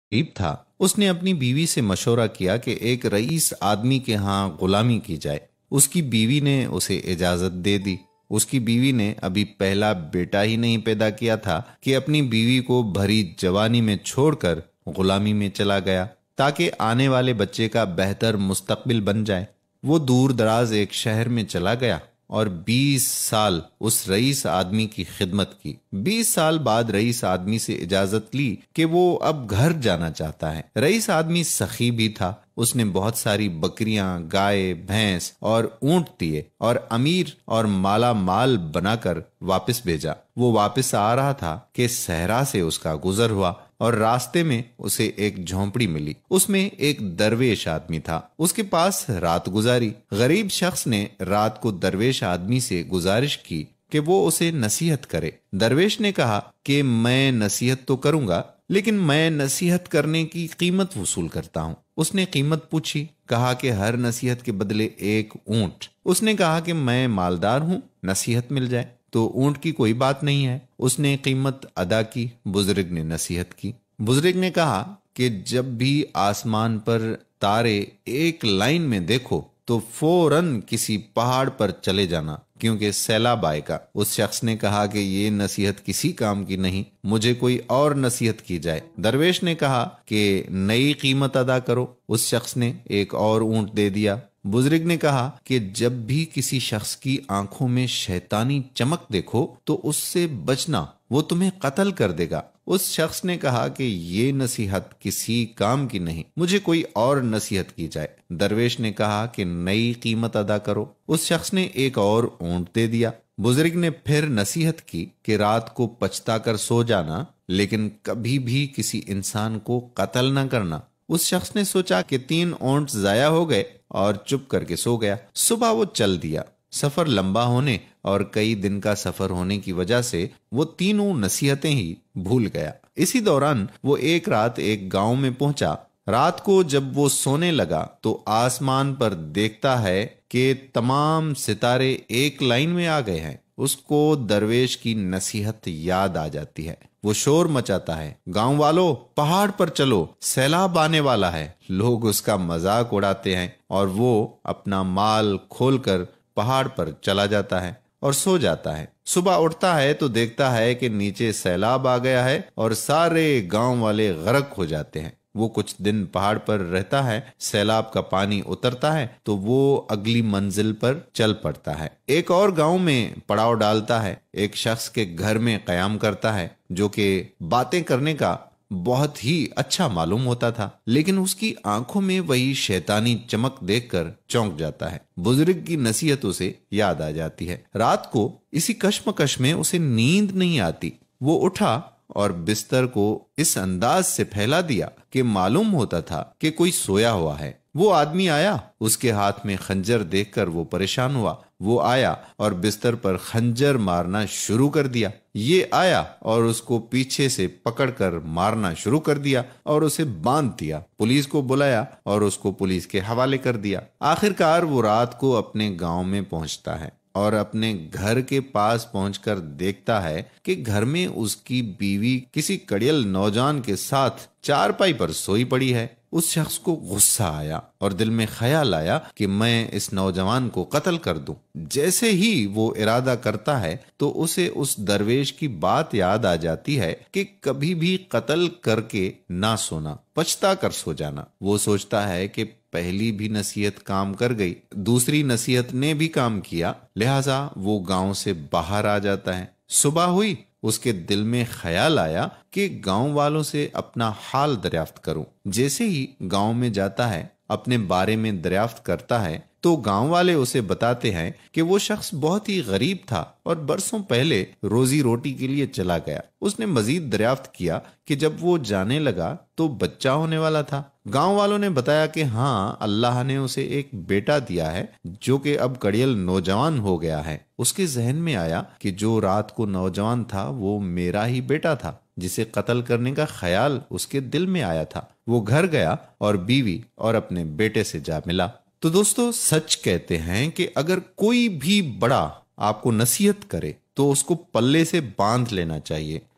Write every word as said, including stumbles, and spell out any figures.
गरीब था। उसने अपनी बीवी से मशवरा किया कि एक रईस आदमी के यहाँ गुलामी की जाए। उसकी बीवी ने उसे इजाजत दे दी। उसकी बीवी ने अभी पहला बेटा ही नहीं पैदा किया था कि अपनी बीवी को भरी जवानी में छोड़कर गुलामी में चला गया ताकि आने वाले बच्चे का बेहतर मुस्तकबिल बन जाए। वो दूर दराज एक शहर में चला गया और बीस साल उस रईस आदमी की खिदमत की। बीस साल बाद रईस आदमी से इजाजत ली कि वो अब घर जाना चाहता है। रईस आदमी सखी भी था। उसने बहुत सारी बकरियां, गाय, भैंस और ऊंट दिए और अमीर और माला माल बनाकर वापस भेजा। वो वापस आ रहा था कि सहरा से उसका गुजर हुआ और रास्ते में उसे एक झोंपड़ी मिली। उसमें एक दरवेश आदमी था। उसके पास रात गुजारी। गरीब शख्स ने रात को दरवेश आदमी से गुजारिश की कि वो उसे नसीहत करे। दरवेश ने कहा कि मैं नसीहत तो करूंगा, लेकिन मैं नसीहत करने की कीमत वसूल करता हूँ। उसने कीमत पूछी। कहा कि हर नसीहत के बदले एक ऊंट। उसने कहा कि मैं मालदार हूँ, नसीहत मिल जाए तो ऊंट की कोई बात नहीं है। उसने कीमत अदा की। बुजुर्ग ने नसीहत की। बुजुर्ग ने कहा कि जब भी आसमान पर तारे एक लाइन में देखो तो फौरन किसी पहाड़ पर चले जाना, क्योंकि सैलाब आएगा। उस शख्स ने कहा कि ये नसीहत किसी काम की नहीं, मुझे कोई और नसीहत की जाए। दरवेश ने कहा कि नई कीमत अदा करो। उस शख्स ने एक और ऊंट दे दिया। बुजुर्ग ने कहा कि जब भी किसी शख्स की आंखों में शैतानी चमक देखो तो उससे बचना, वो तुम्हें कत्ल कर देगा। उस शख्स ने कहा कि ये नसीहत किसी काम की नहीं, मुझे कोई और नसीहत की जाए। दरवेश ने कहा कि नई कीमत अदा करो। उस शख्स ने एक और ऊंट दे दिया। बुजुर्ग ने फिर नसीहत की कि रात को पछता कर सो जाना, लेकिन कभी भी किसी इंसान को कत्ल न करना। उस शख्स ने सोचा कि तीन ऊंट जाया हो गए और चुप करके सो गया। सुबह वो चल दिया। सफर लंबा होने और कई दिन का सफर होने की वजह से वो तीनों नसीहतें ही भूल गया। इसी दौरान वो एक रात एक गांव में पहुंचा। रात को जब वो सोने लगा तो आसमान पर देखता है कि तमाम सितारे एक लाइन में आ गए हैं। उसको दरवेश की नसीहत याद आ जाती है। वो शोर मचाता है, गांव वालों पहाड़ पर चलो, सैलाब आने वाला है। लोग उसका मजाक उड़ाते हैं और वो अपना माल खोलकर पहाड़ पर चला जाता है और सो जाता है। सुबह उठता है तो देखता है कि नीचे सैलाब आ गया है और सारे गांव वाले गर्क हो जाते हैं। वो कुछ दिन पहाड़ पर रहता है। सैलाब का पानी उतरता है तो वो अगली मंजिल पर चल पड़ता है। एक और गांव में पड़ाव डालता है। एक शख्स के घर में कयाम करता है जो कि बातें करने का बहुत ही अच्छा मालूम होता था, लेकिन उसकी आंखों में वही शैतानी चमक देखकर चौंक जाता है। बुजुर्ग की नसीहत उसे याद आ जाती है। रात को इसी कश्मकश में उसे नींद नहीं आती। वो उठा और बिस्तर को इस अंदाज से फैला दिया कि मालूम होता था कि कोई सोया हुआ है। वो आदमी आया। उसके हाथ में खंजर देखकर वो परेशान हुआ। वो आया और बिस्तर पर खंजर मारना शुरू कर दिया। ये आया और उसको पीछे से पकड़कर मारना शुरू कर दिया और उसे बांध दिया। पुलिस को बुलाया और उसको पुलिस के हवाले कर दिया। आखिरकार वो रात को अपने गांव में पहुंचता है और अपने घर के पास पहुंचकर देखता है कि घर में उसकी बीवी किसी कड़ियल नौजवान के साथ चारपाई पर सोई पड़ी है। उस शख्स को गुस्सा आया और दिल में ख्याल आया कि मैं इस नौजवान को कत्ल कर दूं। जैसे ही वो इरादा करता है तो उसे उस दरवेश की बात याद आ जाती है कि कभी भी कत्ल करके ना सोना, पछता कर सो जाना। वो सोचता है कि पहली भी नसीहत काम कर गई, दूसरी नसीहत ने भी काम किया, लिहाजा वो गांव से बाहर आ जाता है। सुबह हुई। उसके दिल में ख्याल आया कि गांव वालों से अपना हाल दरियाफ्त करूं। जैसे ही गांव में जाता है, अपने बारे में दरियाफ्त करता है तो गांव वाले उसे बताते हैं कि वो शख्स बहुत ही गरीब था और बरसों पहले रोजी रोटी के लिए चला गया। उसने मजीद दरियाफ्त किया कि जब वो जाने लगा तो बच्चा होने वाला था। गांव वालों ने बताया कि हाँ, अल्लाह ने उसे एक बेटा दिया है जो कि अब कड़ियल नौजवान हो गया है। उसके जहन में आया कि जो रात को नौजवान था वो मेरा ही बेटा था, जिसे कत्ल करने का ख्याल उसके दिल में आया था। वो घर गया और बीवी और अपने बेटे से जा मिला। तो दोस्तों, सच कहते हैं कि अगर कोई भी बड़ा आपको नसीहत करे तो उसको पल्ले से बांध लेना चाहिए।